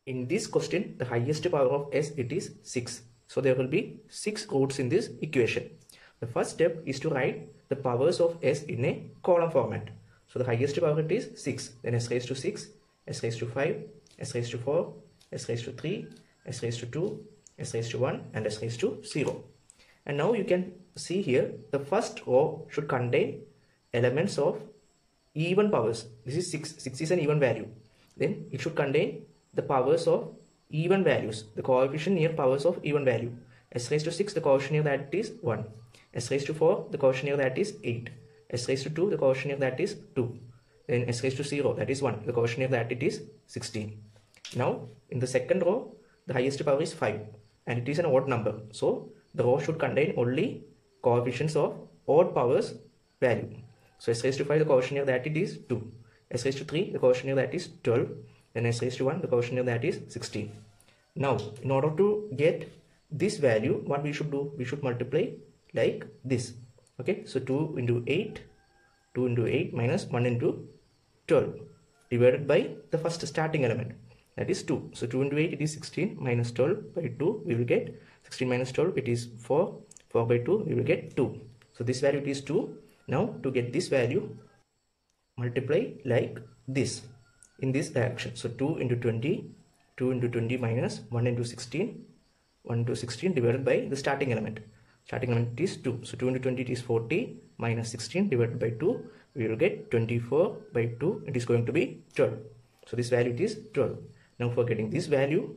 In this question, the highest power of s, it is 6. So there will be 6 roots in this equation. The first step is to write the powers of s in a column format. So the highest power, it is 6. Then s raised to 6, s raised to 5, s raised to 4, s raised to 3, s raised to 2, s raised to 1, and s raised to 0. And now you can see here the first row should contain elements of even powers. This is 6. 6 is an even value. Then it should contain the powers of even values, the coefficient near powers of even value. S raised to 6, the coefficient near that is 1. S raised to 4, the coefficient near that is 8. S raised to 2, the coefficient near that is 2. Then s raised to 0, that is 1. The coefficient near that it is 16. Now in the second row, the highest power is 5 and it is an odd number. So the row should contain only coefficients of odd powers value. So s raised to 5, the coefficient near that it is 2. S raised to 3, the coefficient near that is 12. Then s raised to 1, the coefficient near that is 16. Now, in order to get this value, what we should do? We should multiply like this. Okay, so 2 into 8, 2 into 8 minus 1 into 12 divided by the first starting element, that is 2. So 2 into 8, it is 16, minus 12 by 2, we will get 16 minus 12, it is 4. 4 by 2, we will get 2. So this value, it is 2. Now to get this value, multiply like this in this direction. So 2 into 20, 2 into 20 minus 1 into 16, 1 into 16 divided by the starting element. Starting element is 2. So 2 into 20, it is 40, minus 16 divided by 2, we will get 24 by 2, it is going to be 12. So this value, it is 12. Now for getting this value,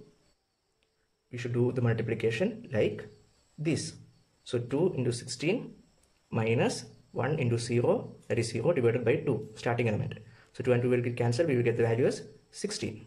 we should do the multiplication like this. So 2 into 16 minus 1 into 0, that is 0 divided by 2, starting element. So 2 and 2 will get cancelled, we will get the value as 16.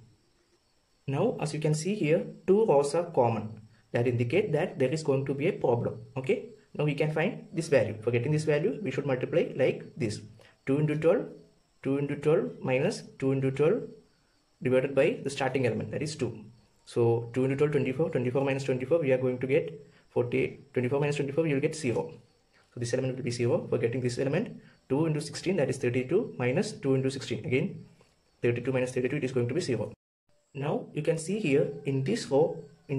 Now as you can see here, 2 rows are common. That indicate that there is going to be a problem. Okay, now we can find this value. For getting this value, we should multiply like this. 2 into 12, 2 into 12 minus 2 into 12 divided by the starting element, that is 2. So 2 into 12, 24, 24 minus 24, we are going to get 48, 24 minus 24, we will get 0. So this element will be 0. For getting this element, 2 into 16, that is 32, minus 2 into 16, again 32 minus 32, it is going to be 0. Now you can see here in this row,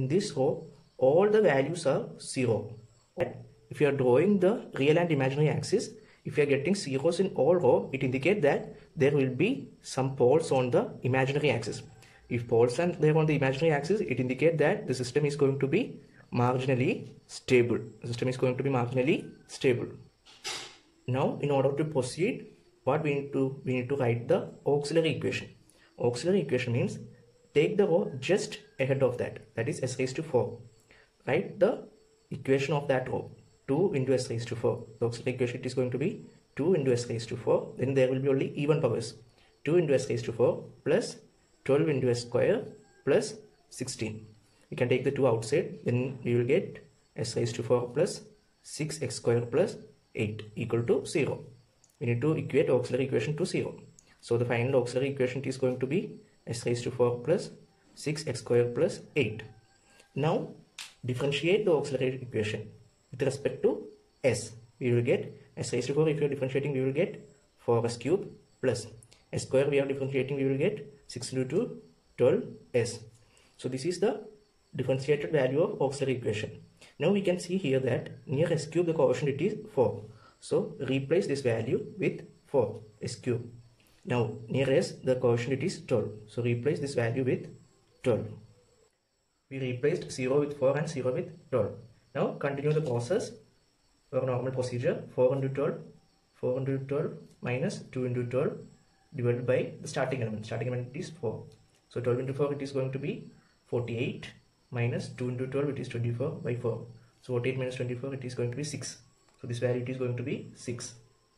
all the values are 0. If you are drawing the real and imaginary axis, if you are getting zeros in all row, it indicates that there will be some poles on the imaginary axis. If poles are there on the imaginary axis, it indicates that the system is going to be marginally stable. The system is going to be marginally stable. Now in order to proceed, what we need to write the auxiliary equation. Auxiliary equation means take the row just ahead of that, that is s raised to 4. Write the equation of that row, 2 into s raised to 4. The auxiliary equation, it is going to be 2 into s raised to 4. Then there will be only even powers. 2 into s raised to 4 plus 12 into s square plus 16. We can take the 2 outside, then we will get s raised to 4 plus 6x square plus 8 equal to 0. We need to equate auxiliary equation to 0. So the final auxiliary equation is going to be s raised to 4 plus 6x square plus 8. Now differentiate the auxiliary equation with respect to s. We will get s raised to 4, if you are differentiating, we will get 4s cube plus s square, we are differentiating, we will get 6 into 2, 12s. So this is the differentiated value of auxiliary equation. Now we can see here that near s cube, the coefficient, it is 4. So replace this value with 4, s cube. Now near s, the coefficient, it is 12. So replace this value with 12. We replaced 0 with 4 and 0 with 12. Now continue the process for normal procedure. 4 into 12, 4 into 12 minus 2 into 12 divided by the starting element. Starting element is 4. So 12 into 4, it is going to be 48, minus 2 into 12, it is 24 by 4. So 48 minus 24, it is going to be 6. So this value, it is going to be 6.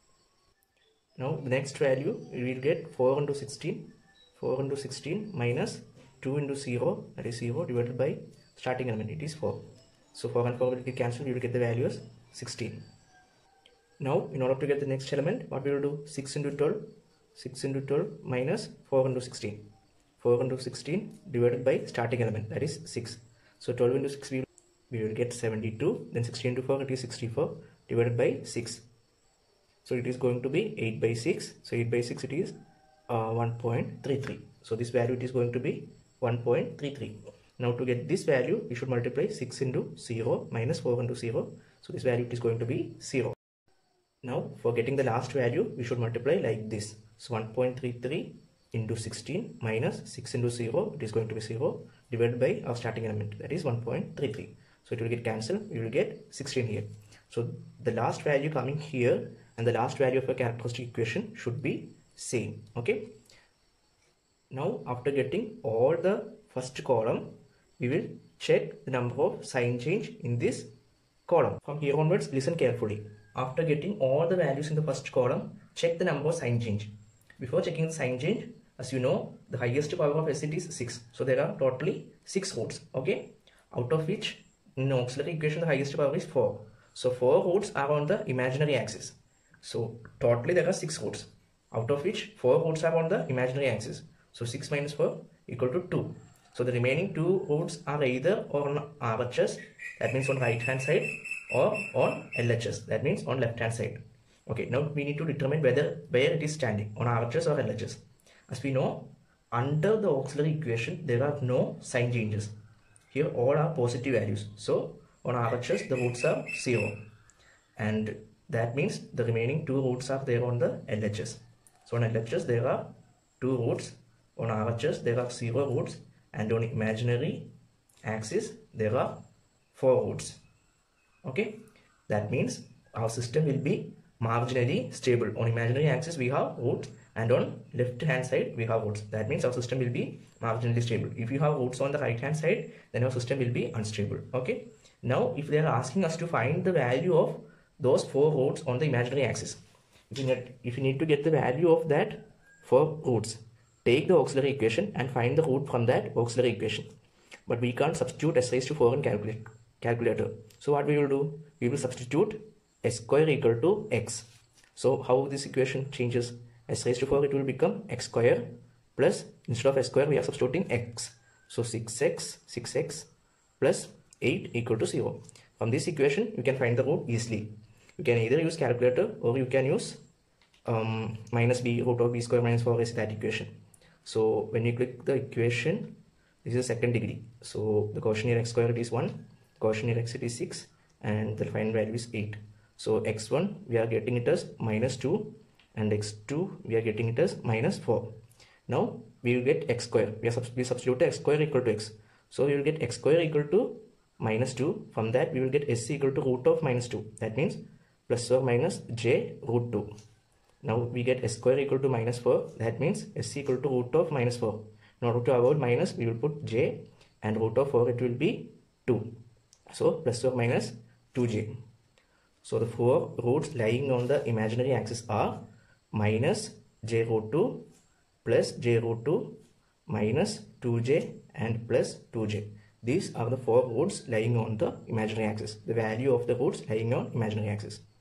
Now the next value, we will get 4 into 16, 4 into 16 minus 2 into 0, that is 0 divided by starting element, it is 4. So 4 and 4 will get cancelled, we will get the value as 16. Now in order to get the next element, what we will do? 6 into 12, 6 into 12 minus 4 into 16. 4 into 16 divided by starting element, that is 6. So 12 into 6, we will get 72. Then 16 into 4, it is 64 divided by 6. So it is going to be 8 by 6. So 8 by 6, it is 1.33. So this value, it is going to be 1.33. Now to get this value, we should multiply 6 into 0 minus 4 into 0. So this value is going to be 0. Now for getting the last value, we should multiply like this. So 1.33 into 16 minus 6 into 0, it is going to be 0, divided by our starting element, that is 1.33. So it will get cancelled, we will get 16 here. So the last value coming here and the last value of a characteristic equation should be same. Okay. Now after getting all the first column, we will check the number of sign change in this column. From here onwards, listen carefully. After getting all the values in the first column, check the number of sign change. Before checking the sign change, as you know, the highest power of SIT is 6. So there are totally 6 roots. Okay. Out of which in the auxiliary equation the highest power is 4. So 4 roots are on the imaginary axis. So totally there are 6 roots. Out of which 4 roots are on the imaginary axis. So 6 minus 4 equal to 2. So the remaining 2 roots are either on RHS, that means on right hand side, or on LHS, that means on left hand side. Okay, now we need to determine where it is standing, on RHS or LHS. As we know, under the auxiliary equation there are no sign changes. Here all are positive values. So on RHS the roots are 0, and that means the remaining 2 roots are there on the LHS. So on LHS there are 2 roots, on RHS there are 0 roots, and on imaginary axis there are 4 roots. Okay, that means our system will be marginally stable. On imaginary axis we have roots, and on left hand side we have roots. That means our system will be marginally stable. If you have roots on the right hand side, then our system will be unstable. Okay, now if they are asking us to find the value of those 4 roots on the imaginary axis, if you need to get the value of that 4 roots, take the auxiliary equation and find the root from that auxiliary equation. But we can't substitute s raised to 4 in calculator. So what we will do? We will substitute s square equal to x. So how this equation changes? S raised to 4, it will become x square plus, instead of s square we are substituting x. So 6x plus 8 equal to 0. From this equation you can find the root easily. You can either use calculator or you can use minus b root of b square minus 4 is that equation. So when you click the equation, this is second degree. So the quotient here x squared is 1, quotient here x it is 6, and the final value is 8. So x1 we are getting it as minus 2, and x2 we are getting it as minus 4. Now we will get x square. We substitute x square equal to x. So we will get x square equal to minus 2. From that we will get s equal to root of minus 2. That means plus or minus j root 2. Now we get s square equal to minus 4. That means s equal to root of minus 4. In order to avoid minus, we will put j, and root of 4 it will be 2. So plus or minus 2j. So the 4 roots lying on the imaginary axis are minus j root 2 plus j root 2 minus 2j and plus 2j. These are the 4 roots lying on the imaginary axis. The value of the roots lying on imaginary axis.